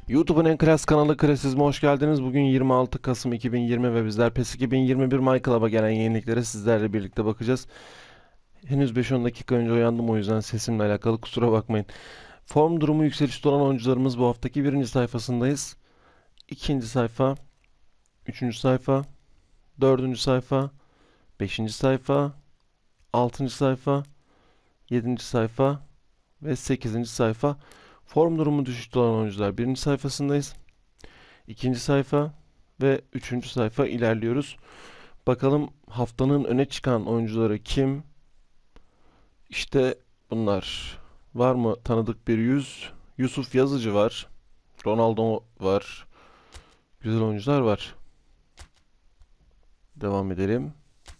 YouTube'un en klas kanalı Krasizm'e hoş geldiniz. Bugün 26 Kasım 2020 ve bizler PES 2021 My Club'a gelen yeniliklere sizlerle birlikte bakacağız. Henüz 5-10 dakika önce uyandım, o yüzden sesimle alakalı kusura bakmayın. Form durumu yükselişte olan oyuncularımız bu haftaki birinci sayfasındayız. İkinci sayfa, üçüncü sayfa, dördüncü sayfa, beşinci sayfa, altıncı sayfa, yedinci sayfa ve sekizinci sayfa. Form durumu düşüşte olan oyuncular birinci sayfasındayız. İkinci sayfa ve üçüncü sayfa ilerliyoruz. Bakalım haftanın öne çıkan oyuncuları kim? İşte bunlar. Var mı tanıdık bir yüz? Yusuf Yazıcı var. Ronaldo var. Güzel oyuncular var. Devam edelim.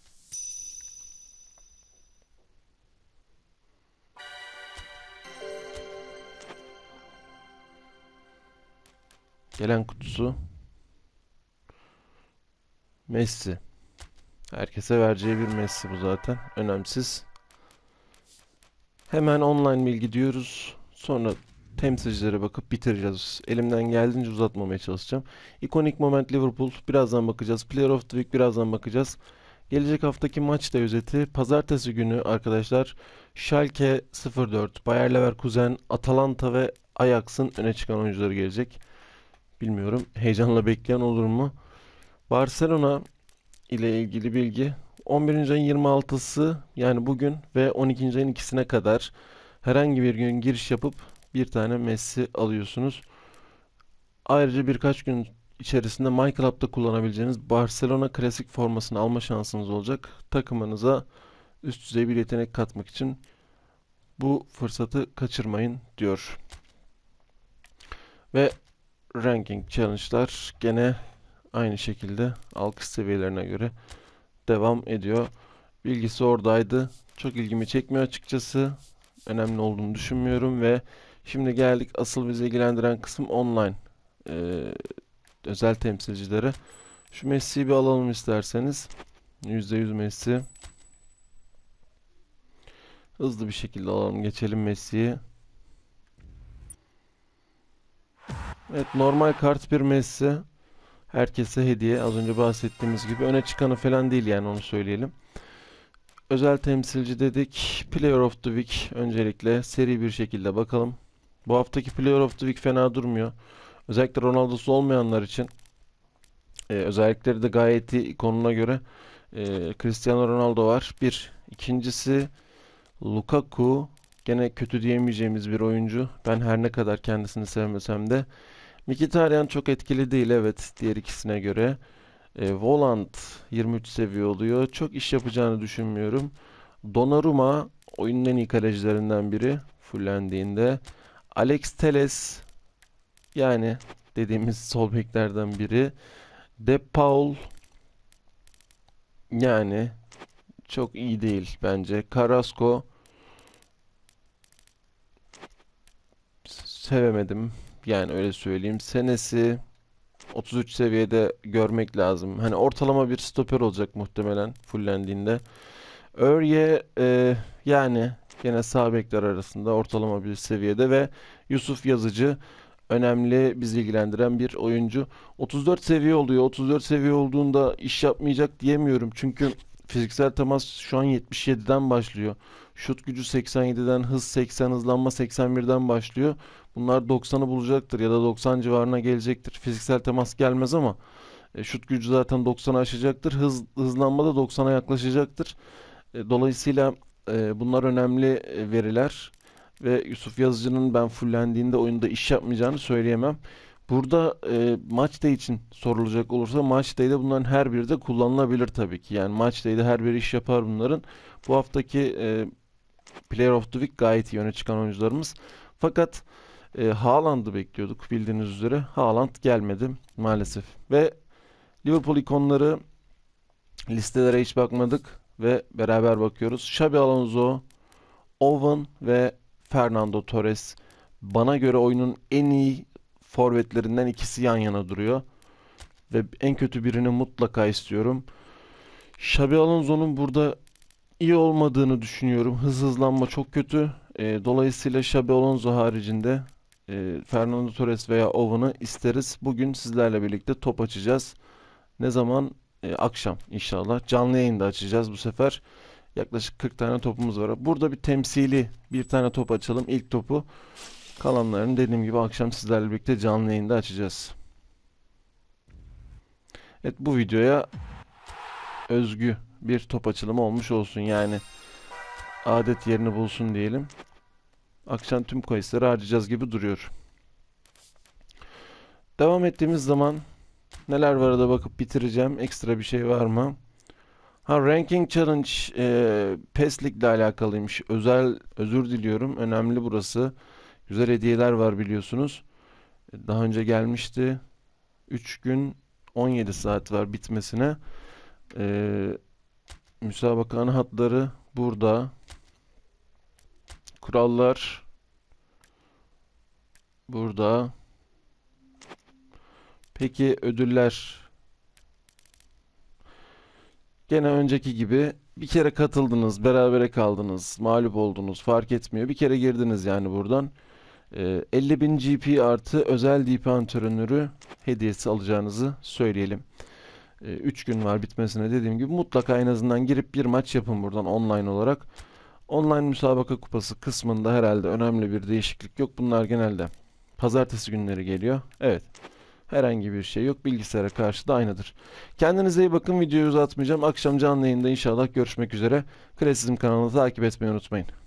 Gelen kutusu. Messi. Herkese vereceği bir Messi bu zaten. Önemsiz. Hemen online bilgi diyoruz. Sonra temsilcilere bakıp bitireceğiz. Elimden geldiğince uzatmamaya çalışacağım. Iconic Moment Liverpool birazdan bakacağız. Player of the Week birazdan bakacağız. Gelecek haftaki maç da özeti. Pazartesi günü arkadaşlar Schalke 04, Bayer Leverkusen, Atalanta ve Ajax'ın öne çıkan oyuncuları gelecek. Bilmiyorum, heyecanla bekleyen olur mu? Barcelona ile ilgili bilgi 11. ayın 26'sı yani bugün ve 12. ayın ikisine kadar herhangi bir gün giriş yapıp bir tane Messi alıyorsunuz. Ayrıca birkaç gün içerisinde MyClub'da kullanabileceğiniz Barcelona klasik formasını alma şansınız olacak. Takımınıza üst düzey bir yetenek katmak için bu fırsatı kaçırmayın diyor. Ve ranking challenge'lar gene aynı şekilde alkış seviyelerine göre devam ediyor. Bilgisi oradaydı. Çok ilgimi çekmiyor açıkçası. Önemli olduğunu düşünmüyorum ve şimdi geldik asıl bizi ilgilendiren kısım online. Ee, özel temsilcilere. Şu Messi'yi bir alalım isterseniz. %100 Messi. Hızlı bir şekilde alalım. Geçelim Messi'yi. Evet, normal kart bir Messi. Herkese hediye. Az önce bahsettiğimiz gibi. Öne çıkanı falan değil yani, onu söyleyelim. Özel temsilci dedik. Player of the Week öncelikle seri bir şekilde bakalım. Bu haftaki Player of the Week fena durmuyor. Özellikle Ronaldo'su olmayanlar için özellikleri de gayet iyi konuna göre. Cristiano Ronaldo var. Bir. İkincisi Lukaku. Gene kötü diyemeyeceğimiz bir oyuncu. Ben her ne kadar kendisini sevmesem de. Mkhitaryan çok etkili değil, evet, diğer ikisine göre. Volant 23 seviye oluyor. Çok iş yapacağını düşünmüyorum. Donnarumma oyunun en iyi kalecilerinden biri fullendiğinde. Alex Telles yani dediğimiz sol beklerden biri. De Paul yani çok iyi değil bence. Carrasco sevemedim. Yani öyle söyleyeyim. Senesi 33 seviyede görmek lazım. Hani ortalama bir stoper olacak muhtemelen fullendiğinde. Örye yani yine sağ bekler arasında ortalama bir seviyede ve Yusuf Yazıcı önemli, bizi ilgilendiren bir oyuncu. 34 seviye oluyor. 34 seviye olduğunda iş yapmayacak diyemiyorum. Çünkü fiziksel temas şu an 77'den başlıyor. Şut gücü 87'den, hız 80, hızlanma 81'den başlıyor. Bunlar 90'ı bulacaktır ya da 90 civarına gelecektir. Fiziksel temas gelmez ama şut gücü zaten 90'ı aşacaktır. Hızlanma da 90'a yaklaşacaktır. Dolayısıyla bunlar önemli veriler ve Yusuf Yazıcı'nın ben fullendiğinde oyunda iş yapmayacağını söyleyemem. Burada maç day için sorulacak olursa maç day'de bunların her biri de kullanılabilir tabii ki. Yani maç day'de her biri iş yapar bunların. Bu haftaki Player of the Week gayet iyi öne çıkan oyuncularımız. Fakat Haaland'ı bekliyorduk bildiğiniz üzere. Haaland gelmedi maalesef. Ve Liverpool ikonları, listelere hiç bakmadık ve beraber bakıyoruz. Xabi Alonso, Owen ve Fernando Torres. Bana göre oyunun en iyi forvetlerinden ikisi yan yana duruyor. Ve en kötü birini mutlaka istiyorum. Xabi Alonso'nun burada iyi olmadığını düşünüyorum. Hızlanma çok kötü. Dolayısıyla Xabi Alonso haricinde Fernando Torres veya Owen'ı isteriz. Bugün sizlerle birlikte top açacağız. Ne zaman? Akşam inşallah. Canlı yayında açacağız bu sefer. Yaklaşık 40 tane topumuz var. Burada bir temsili bir tane top açalım. İlk topu. Kalanlarını dediğim gibi akşam sizlerle birlikte canlı yayında açacağız. Evet, bu videoya özgü bir top açılımı olmuş olsun. Yani adet yerini bulsun diyelim. Akşam tüm coinsleri harcayacağız gibi duruyor. Devam ettiğimiz zaman neler var da bakıp bitireceğim. Ekstra bir şey var mı? Ha, Ranking Challenge PES Lig'le alakalıymış. Özür diliyorum. Önemli burası. Güzel hediyeler var biliyorsunuz. Daha önce gelmişti. 3 gün 17 saat var bitmesine. E, Müsabaka ana hatları burada. Kurallar burada. Peki ödüller? Gene önceki gibi bir kere katıldınız, berabere kaldınız, mağlup oldunuz, fark etmiyor. Bir kere girdiniz yani buradan. 50.000 GP artı özel DP antrenörü hediyesi alacağınızı söyleyelim. 3 gün var bitmesine, dediğim gibi mutlaka en azından girip bir maç yapın buradan online olarak. Online müsabaka kupası kısmında herhalde önemli bir değişiklik yok. Bunlar genelde pazartesi günleri geliyor. Evet. Herhangi bir şey yok. Bilgisayara karşı da aynıdır. Kendinize iyi bakın. Videoyu uzatmayacağım. Akşam canlı yayında inşallah görüşmek üzere. Klasizm kanalını takip etmeyi unutmayın.